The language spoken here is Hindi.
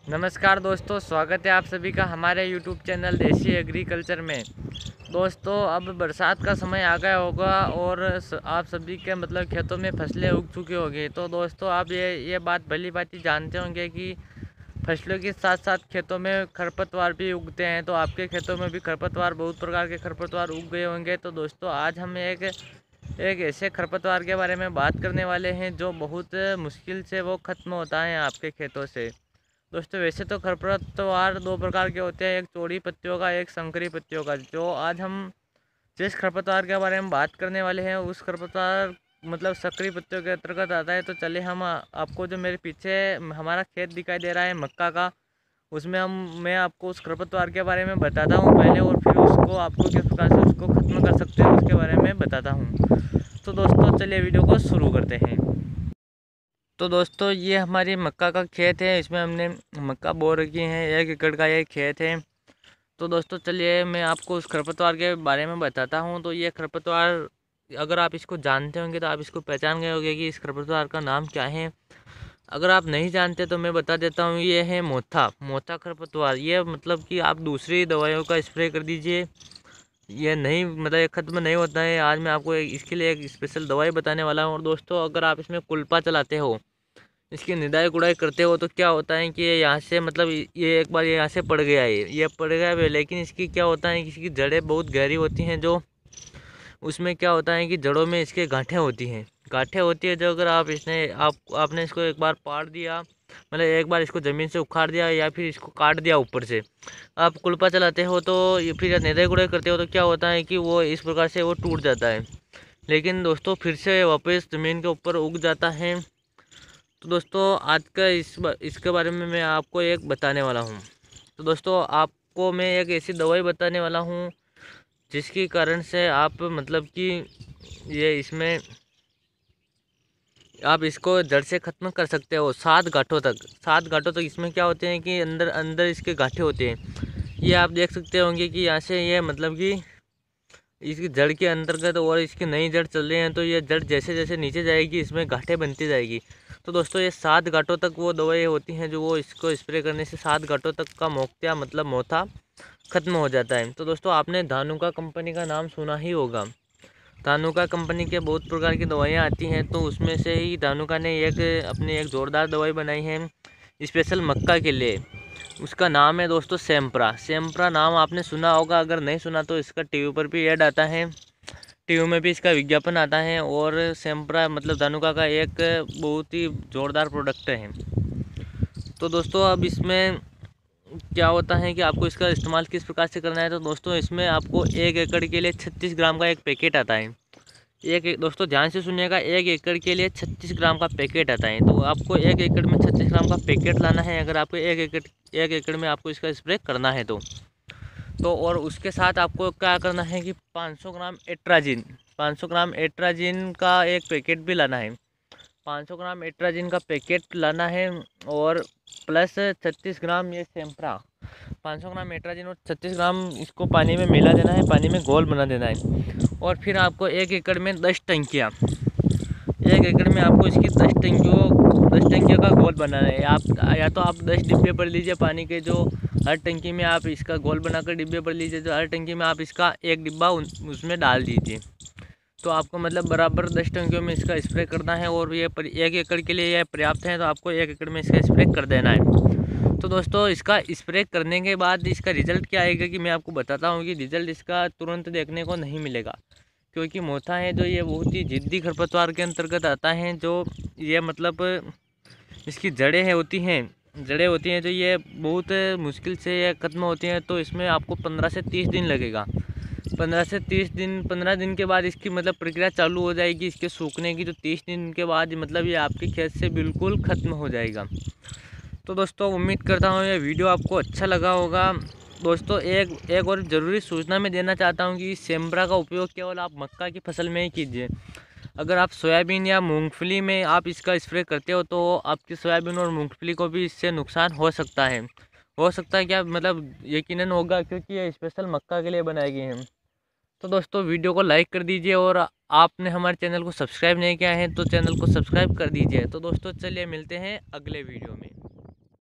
नमस्कार दोस्तों, स्वागत है आप सभी का हमारे यूट्यूब चैनल देसी एग्रीकल्चर में। दोस्तों, अब बरसात का समय आ गया होगा और आप सभी के खेतों में फसलें उग चुकी होगी। तो दोस्तों, आप ये बात भली भांति जानते होंगे कि फसलों के साथ साथ खेतों में खरपतवार भी उगते हैं। तो आपके खेतों में भी खरपतवार, बहुत प्रकार के खरपतवार उग गए होंगे। तो दोस्तों, आज हम एक ऐसे खरपतवार के बारे में बात करने वाले हैं जो बहुत मुश्किल से वो ख़त्म होता है आपके खेतों से। दोस्तों, वैसे तो खरपतवार दो प्रकार के होते हैं, एक चौड़ी पत्तियों का, एक संकरी पत्तियों का। जो आज हम जिस खरपतवार के बारे में बात करने वाले हैं उस खरपतवार संकरी पत्तियों के अंतर्गत आता है। तो चले हम आपको, जो मेरे पीछे हमारा खेत दिखाई दे रहा है मक्का का, उसमें मैं आपको उस खरपतवार के बारे में बताता हूँ पहले, और फिर उसको आपको किस प्रकार से उसको ख़त्म कर सकते हैं उसके बारे में बताता हूँ। तो दोस्तों, चलिए वीडियो को शुरू करते हैं। तो दोस्तों, ये हमारी मक्का का खेत है। इसमें हमने मक्का बो रखी है, 1 एकड़ का ये खेत है। तो दोस्तों, चलिए मैं आपको उस खरपतवार के बारे में बताता हूँ। तो ये खरपतवार, अगर आप इसको जानते होंगे तो आप इसको पहचान गए होंगे कि इस खरपतवार का नाम क्या है। अगर आप नहीं जानते तो मैं बता देता हूँ, ये है मोथा खरपतवार। ये कि आप दूसरी दवाइयों का स्प्रे कर दीजिए, ये नहीं ये ख़त्म नहीं होता है। आज मैं आपको इसके लिए एक स्पेशल दवाई बताने वाला हूँ। और दोस्तों, अगर आप इसमें कुल्पा चलाते हो, इसकी निदाई गुड़ाई करते हो, तो क्या होता है कि ये यहाँ से ये एक बार यहाँ से पड़ गया है, ये पड़ गया है। लेकिन इसकी क्या होता है कि इसकी जड़ें बहुत गहरी होती हैं, जो उसमें क्या होता है कि जड़ों में इसके गांठें होती है। जो अगर आपने इसको एक बार पाड़ दिया, एक बार इसको ज़मीन से उखाड़ दिया या फिर इसको काट दिया ऊपर से, आप कुल्पा चलाते हो तो फिर निदाई गुड़ाई करते हो, तो क्या होता है कि वो इस प्रकार से वो टूट जाता है। लेकिन दोस्तों, फिर से वापस ज़मीन के ऊपर उग जाता है। तो दोस्तों, आज का इसके बारे में मैं आपको एक बताने वाला हूँ। तो दोस्तों, आपको मैं एक ऐसी दवाई बताने वाला हूँ जिसके कारण से आप कि ये इसमें आप इसको जड़ से ख़त्म कर सकते हो। 7 गांठों तक इसमें क्या होते हैं कि अंदर अंदर इसके गांठें होते हैं। ये आप देख सकते होंगे कि यहाँ से ये कि इसकी जड़ के अंतर्गत, और इसकी नई जड़ चल रही है, तो ये जड़ जैसे जैसे नीचे जाएगी इसमें गांठें बनती जाएगी। तो दोस्तों, ये 7 गांठों तक वो दवाई होती हैं जो वो इसको स्प्रे करने से 7 गांठों तक का मोक्तिया मोथा ख़त्म हो जाता है। तो दोस्तों, आपने धानुका कंपनी का नाम सुना ही होगा। धानुका कंपनी के बहुत प्रकार की दवाइयाँ आती हैं, तो उसमें से ही धानुका ने अपनी एक ज़ोरदार दवाई बनाई है स्पेशल मक्का के लिए। उसका नाम है दोस्तों सेम्प्रा नाम आपने सुना होगा। अगर नहीं सुना तो इसका टीवी पर भी ऐड आता है, टीवी में भी इसका विज्ञापन आता है। और सेम्प्रा धानुका का एक बहुत ही ज़ोरदार प्रोडक्ट है। तो दोस्तों, अब इसमें क्या होता है कि आपको इसका इस्तेमाल किस प्रकार से करना है। तो दोस्तों, इसमें आपको 1 एकड़ के लिए 36 ग्राम का एक पैकेट आता है। दोस्तों ध्यान से सुनिएगा, 1 एकड़ के लिए 36 ग्राम का पैकेट आता है। तो आपको 1 एकड़ में 36 ग्राम का पैकेट लाना है, अगर आपको 1 एकड़ में आपको इसका स्प्रे करना है तो और उसके साथ आपको क्या करना है कि 500 ग्राम एट्राजिन का एक पैकेट भी लाना है। 500 ग्राम एट्राजिन का पैकेट लाना है, और प्लस 36 ग्राम ये सेम्प्रा। 500 ग्राम एट्राजिन और 36 ग्राम इसको पानी में मिला देना है, पानी में घोल बना देना है। और फिर आपको 1 एकड़ में 10 टंकियाँ, 1 एकड़ में आपको इसकी 10 टंकियों का घोल बनाना है। आप या तो आप 10 डिब्बे भर लीजिए पानी के, जो हर टंकी में आप इसका घोल बनाकर डिब्बे भर लीजिए, जो हर टंकी में आप इसका 1 डिब्बा उसमें डाल दीजिए। तो आपको बराबर 10 टंकियों में इसका स्प्रे करना है, और ये 1 एकड़ के लिए यह पर्याप्त है। तो आपको 1 एकड़ में इसका स्प्रे कर देना है। तो दोस्तों, इसका स्प्रे करने के बाद इसका रिज़ल्ट क्या आएगा कि मैं आपको बताता हूँ कि रिज़ल्ट इसका तुरंत देखने को नहीं मिलेगा, क्योंकि मोथा है जो ये बहुत ही ज़िद्दी खरपतवार के अंतर्गत आता है। जो ये इसकी जड़ें होती हैं जो ये बहुत मुश्किल से ये ख़त्म होती हैं। तो इसमें आपको 15 से 30 दिन लगेगा। 15 दिन के बाद इसकी प्रक्रिया चालू हो जाएगी इसके सूखने की। तो 30 दिन के बाद ये आपके खेत से बिल्कुल ख़त्म हो जाएगा। तो दोस्तों, उम्मीद करता हूँ ये वीडियो आपको अच्छा लगा होगा। दोस्तों, एक और ज़रूरी सूचना मैं देना चाहता हूँ कि सेम्प्रा का उपयोग केवल आप मक्का की फसल में ही कीजिए। अगर आप सोयाबीन या मूंगफली में आप इसका स्प्रे करते हो तो आपकी सोयाबीन और मूंगफली को भी इससे नुकसान हो सकता है। क्या यकीनन होगा, क्योंकि ये स्पेशल मक्का के लिए बनाई गई है। तो दोस्तों, वीडियो को लाइक कर दीजिए, और आपने हमारे चैनल को सब्सक्राइब नहीं किया है तो चैनल को सब्सक्राइब कर दीजिए। तो दोस्तों, चलिए मिलते हैं अगले वीडियो में।